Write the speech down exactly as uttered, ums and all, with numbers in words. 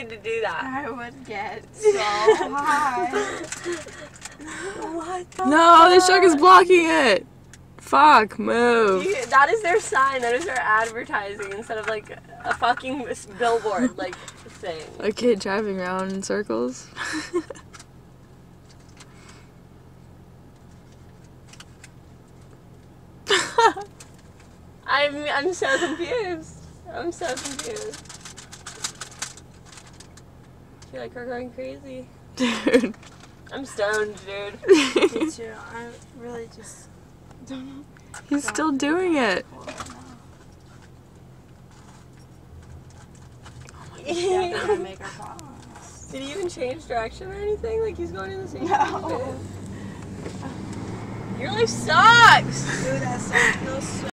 need to do that. I would get so high. What the No, this fuck? truck is blocking it. Fuck, move. You- that is their sign. That is their advertising instead of like a fucking billboard like thing. A kid driving around in circles. I'm I'm so confused. I'm so confused. I feel like we're going crazy. Dude. I'm stoned, dude. Me too. I really just don't know. He's still doing it. Yeah, gonna make our problems. Did he even change direction or anything? Like he's going in the same No. direction? Your life sucks! Dude, that sucks.